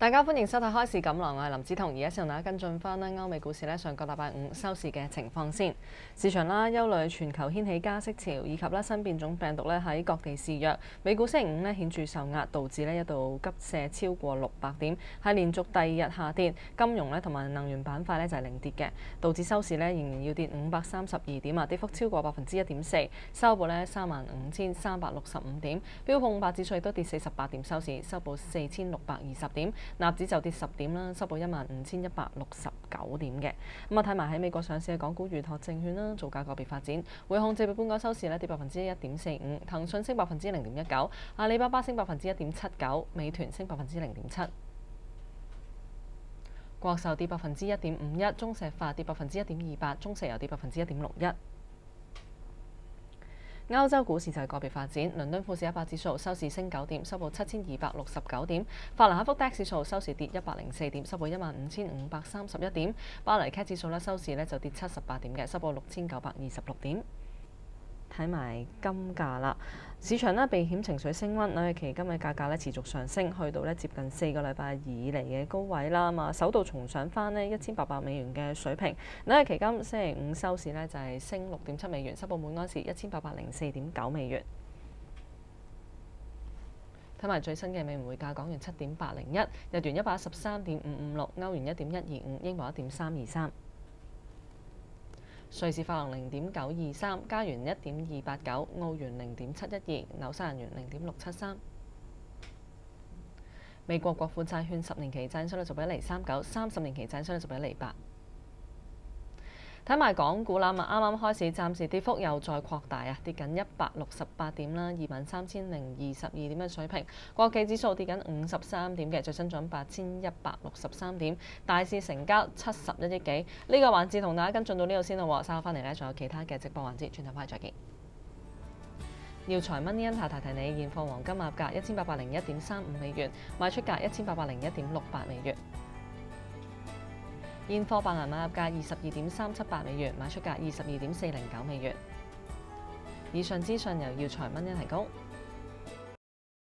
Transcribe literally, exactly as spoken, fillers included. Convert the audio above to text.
大家歡迎收睇開市錦囊，我係林子彤。而家先同大家跟進翻咧歐美股市咧上個禮拜五收市嘅情況先。市場啦憂慮全球掀起加息潮，以及咧新變種病毒咧喺各地肆虐。美股星期五咧顯著受壓，道指咧一度急瀉超過六百點，係連續第二日下跌。金融咧同埋能源板塊咧就係零跌嘅。道指收市咧仍然要跌五百三十二點啊，跌幅超過百分之一點四，收報咧三萬五千三百六十五點。標普五百指數亦都跌四十八點收市，收報四千六百二十點。納指就跌十點啦，收報一萬五千一百六十九點嘅。咁啊，睇埋喺美國上市嘅港股預託證券啦，造價個別發展。匯控借比本港收市咧跌百分之一點四五，騰訊升百分之零點一九，阿里巴巴升百分之一點七九，美團升百分之零點七。國壽跌百分之一點五一，中石化跌百分之一點二八，中石油跌百分之一點六一。歐洲股市就係個別發展，倫敦富時一百指數收市升九點，收報七千二百六十九點；法蘭克福 D A X 指數收市跌一百零四點，收報一萬五千五百三十一點；巴黎 C A C 指數咧收市咧就跌七十八點嘅，收報六千九百二十六點。睇埋金價啦，市場咧避險情緒升溫，紐約期金嘅價格咧持續上升，去到咧接近四個禮拜以嚟嘅高位啦嘛，首度重上翻呢一千八百美元嘅水平。紐約期金星期五收市咧就係升六點七美元，收報每安士一千八百零四點九美元。睇埋最新嘅美元匯價，港元七點八零一，日元一百一十三點五五六，歐元一點一二五，英鎊一點三二三。瑞士法郎零點九二三，加元一點二八九，澳元零點七一二，紐西蘭元零點六七三。美國國庫債券十年期債息率就比一厘三九，三十年期債息率就比一厘八。睇埋港股啦，啱啱開始，暫時跌幅又再擴大啊，跌緊一百六十八點啦，二萬三千零二十二點嘅水平。國企指數跌緊五十三點嘅，最新漲八千一百六十三點。大市成交七十一億幾。呢、這個環節同大家跟進到呢度先啦，稍後翻嚟呢，仲有其他嘅直播環節，轉頭翻嚟再見。耀才 Money In 提提你，現貨黃金鴨價一千八百零一點三五美元，賣出價一千八百零一點六八美元。現貨白銀買入價二十二點三七八美元，賣出價二十二點四零九美元。以上資訊由耀才蚊一提供。